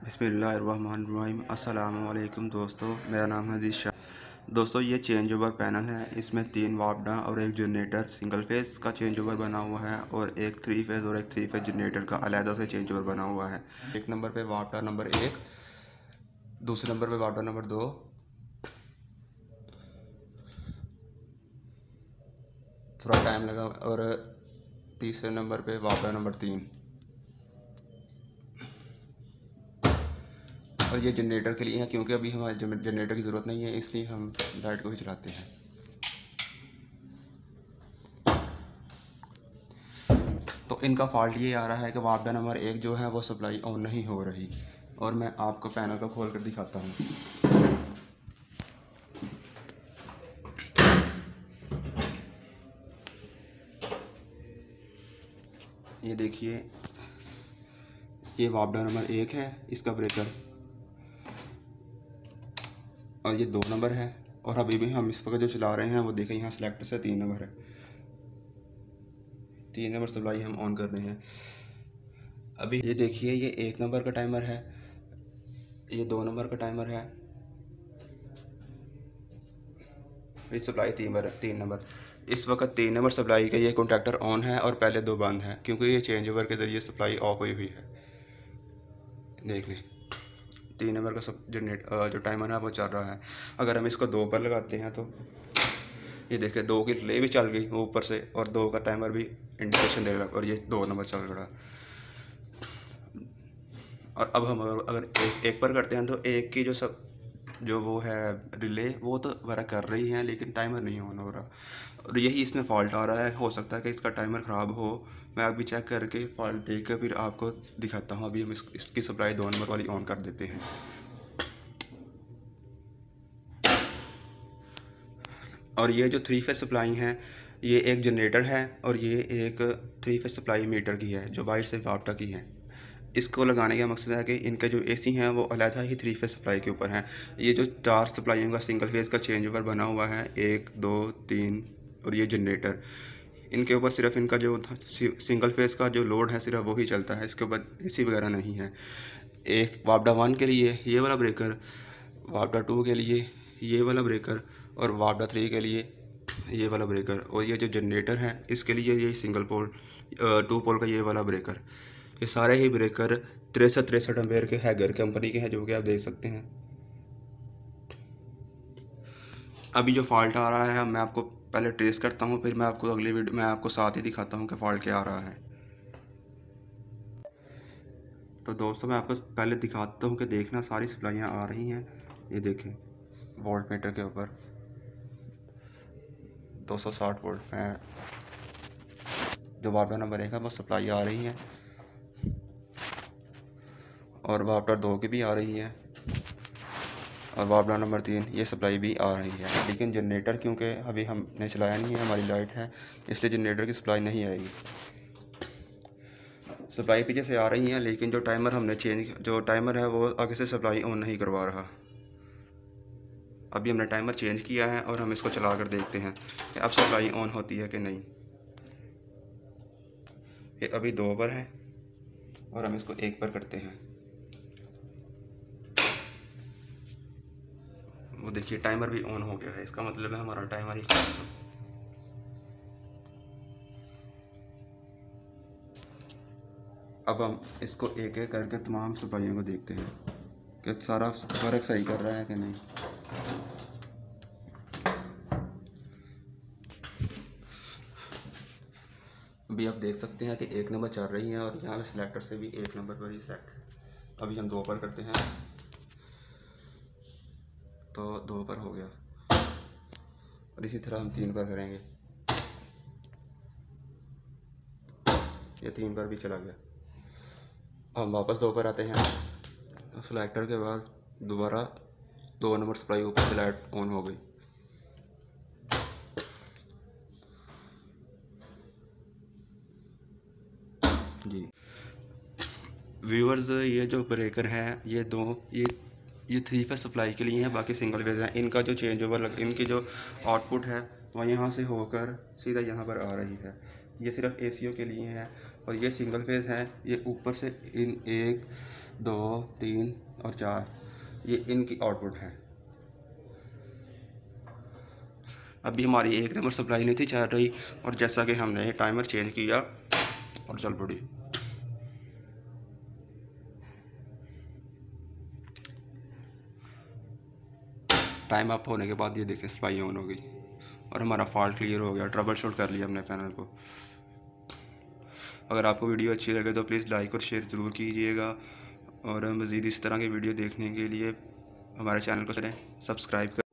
बिस्मिल्लाहिर्रहमानिर्रहीम। अस्सलामु अलैकुम दोस्तों, मेरा नाम है अजीज़ शाह। दोस्तों, ये चेंज ओवर पैनल है। इसमें 3 वापडा और एक जनरेटर सिंगल फेज़ का चेंज ओवर बना हुआ है और एक 3 फेज़ और एक 3 फेज़ जनरेटर का अलहदा से चेंज ओवर बना हुआ है। एक नंबर पे वापडा नंबर 1, दूसरे नंबर पे वापडा नंबर 2, थोड़ा टाइम लगा, और तीसरे नंबर पे वापडा नंबर 3। और ये जनरेटर के लिए है, क्योंकि अभी हमारे जनरेटर की ज़रूरत नहीं है, इसलिए हम लाइट को ही चलाते हैं। तो इनका फॉल्ट ये आ रहा है कि वापडा नंबर 1 जो है वो सप्लाई ऑन नहीं हो रही। और मैं आपको पैनल को खोल कर दिखाता हूँ। ये देखिए, ये वापडा नंबर 1 है, इसका ब्रेकर, और ये 2 नंबर है। और अभी भी हम इस वक्त जो चला रहे हैं वो देखें, यहाँ सेलेक्टर से 3 नंबर है, 3 नंबर सप्लाई हम ऑन कर रहे हैं। अभी ये देखिए, ये 1 नंबर का टाइमर है, ये 2 नंबर का टाइमर है, ये सप्लाई 3 नंबर। इस वक्त 3 नंबर सप्लाई का ये कॉन्टैक्टर ऑन है और पहले 2 बंद है, क्योंकि ये चेंज ओवर के ज़रिए सप्लाई ऑफ हुई है। देख लें, 3 नंबर का सब जो टाइमर है वो चल रहा है। अगर हम इसको 2 पर लगाते हैं तो ये देखें, 2 की रिले भी चल गई वो ऊपर से, और 2 का टाइमर भी इंडिकेशन दे रहा है, और ये 2 नंबर चल रहा। और अब हम अगर एक पर करते हैं तो एक की जो वो है रिले, वो तो वर्क कर रही है, लेकिन टाइमर नहीं ऑन हो रहा। और यही इसमें फ़ॉल्ट आ रहा है। हो सकता है कि इसका टाइमर ख़राब हो। मैं अभी चेक करके फॉल्ट देख कर फिर आपको दिखाता हूँ। अभी हम इसकी सप्लाई 2 नंबर वाली ऑन कर देते हैं। और ये जो 3 फेज़ सप्लाई हैं, ये एक जनरेटर है और ये एक 3 फेज़ सप्लाई मीटर की है, जो बाहर से वापडा की है। इसको लगाने का मकसद है कि इनके जो एसी हैं वो अलहदा ही 3 फेज़ सप्लाई के ऊपर हैं। ये जो 4 सप्लाइयों का सिंगल फेज़ का चेंज ओवर बना हुआ है, 1 2 3, और ये जनरेटर, इनके ऊपर सिर्फ इनका जो सिंगल फेज़ का जो लोड है सिर्फ वही चलता है। इसके ऊपर एसी वगैरह नहीं है। एक वापडा 1 के लिए ये वाला ब्रेकर, वापडा 2 के लिए ये वाला ब्रेकर, और वापडा 3 के लिए ये वाला ब्रेकर। और ये जो जनरेटर है इसके लिए ये सिंगल पोल 2 पोल का ये वाला ब्रेकर। ये सारे ही ब्रेकर 63 एम्पेयर के हैगर कंपनी के हैं, जो कि आप देख सकते हैं। अभी जो फॉल्ट आ रहा है मैं आपको पहले ट्रेस करता हूँ, फिर मैं आपको अगली वीडियो में आपको साथ ही दिखाता हूँ कि फॉल्ट क्या आ रहा है। तो दोस्तों, मैं आपको पहले दिखाता हूँ कि देखना सारी सप्लाइयाँ आ रही हैं। ये देखें, वोल्ट मीटर के ऊपर 260 वोल्ट में जो वापडा नंबर 1 है वो सप्लाई आ रही है, और वापडा 2 की भी आ रही है, और वापडा नंबर 3 ये सप्लाई भी आ रही है। लेकिन जनरेटर क्योंकि अभी हमने चलाया नहीं है, हमारी लाइट है, इसलिए जनरेटर की सप्लाई नहीं आएगी। सप्लाई पीछे से आ रही है, लेकिन जो टाइमर है वो आगे से सप्लाई ऑन नहीं करवा रहा। अभी हमने टाइमर चेंज किया है और हम इसको चला कर देखते हैं कि अब सप्लाई ऑन होती है कि नहीं। ये अभी 2 पर है और हम इसको 1 पर करते हैं। वो देखिए, टाइमर भी ऑन हो गया है, इसका मतलब है हमारा टाइमर ही खराब है। अब हम इसको एक एक करके तमाम सप्लाइयों को देखते हैं कि सारा वर्क सही कर रहा है कि नहीं। अभी आप देख सकते हैं कि 1 नंबर चल रही है, और यहाँ पे सिलेक्टर से भी 1 नंबर पर ही सेलेक्ट है। अभी हम 2 पर करते हैं तो 2 पर हो गया, और इसी तरह हम 3 पर करेंगे, ये 3 पर भी चला गया। हम वापस 2 पर आते हैं, सिलेक्टर के बाद दोबारा 2 नंबर सप्लाई ऊपर से लाइट ऑन हो गई। जी व्यूअर्स, ये जो ब्रेकर है ये 3 फेज़ सप्लाई के लिए है, बाकी सिंगल फेज़ है। इनका जो चेंज ओवर इनकी जो आउटपुट है वह यहाँ से होकर सीधा यहाँ पर आ रही है। ये सिर्फ एसीओ के लिए है, और ये सिंगल फेज़ है। ये ऊपर से इन 1 2, 3 और 4, ये इनकी आउटपुट है। अभी हमारी एक नंबर सप्लाई नहीं थी चल रही, और जैसा कि हमने टाइमर चेंज किया और चल पड़ी। टाइम अप होने के बाद ये देखें सप्लाई ऑन हो गई और हमारा फॉल्ट क्लियर हो गया, ट्रबल शूट कर लिया हमने पैनल को। अगर आपको वीडियो अच्छी लगे तो प्लीज़ लाइक और शेयर ज़रूर कीजिएगा, और मज़ीद इस तरह के वीडियो देखने के लिए हमारे चैनल को सब्सक्राइब